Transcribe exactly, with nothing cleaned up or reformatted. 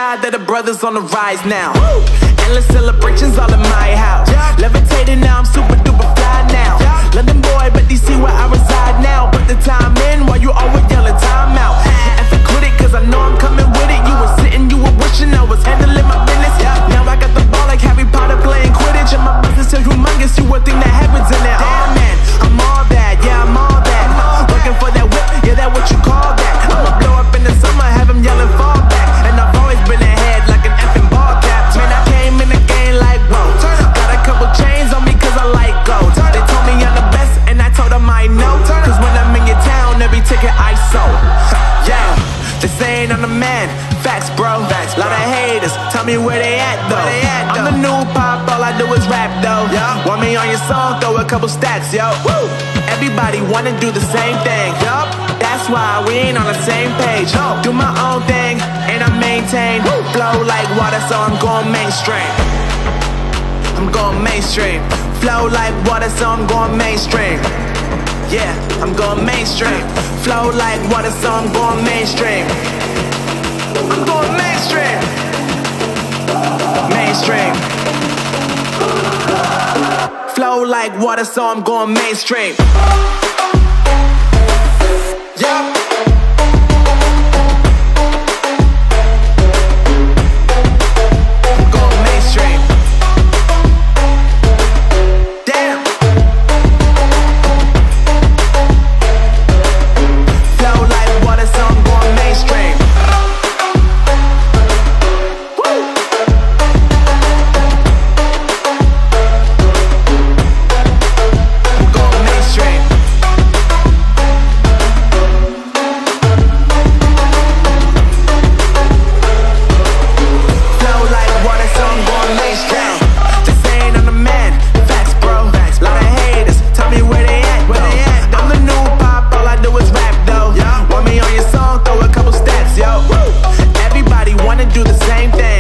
God that the brothers on the rise now. Woo! Endless celebrations all in my house. Yeah. Levitating now, I'm super duper fly now. Yeah. London boy, but D C where I reside now. Put the time in while you always yelling time out. And for quit it, cause I know I'm coming with it. You were sitting, you were wishing I was handling my business. Yeah. Now I got the ball like Harry Potter playing Quidditch. And my business is humongous, you would think that heaven's in there. Damn man, I'm all that, yeah I'm all that. Working for that whip, yeah that what you call that. I'ma blow up in the summer, have him yelling fall back. And I've always been ahead like an effing ball cap. Man, I came in the game like whoa. Got a couple chains on me cause I like gold. They told me I'm the best and I told them I know. Cause when I'm in your town, every ticket I sold. Yeah, they saying I'm the man. Facts bro, Facts, lot of haters, tell me where they at though. They at, I'm the new pop, all I do is rap though. Yeah. Want me on your song, throw a couple stacks, yo. Woo. Everybody wanna do the same thing, yup. That's why we ain't on the same page. No. Do my own thing, and I maintain. Woo. Flow like water, so I'm going mainstream. I'm going mainstream. Flow like water, so I'm going mainstream. Yeah, I'm going mainstream. Flow like water, so I'm going mainstream. I'm going mainstream. Mainstream. Flow like water, so I'm going mainstream. Yeah. I'm going mainstream. Damn. Flow like water, so I'm going mainstream. Do the same thing.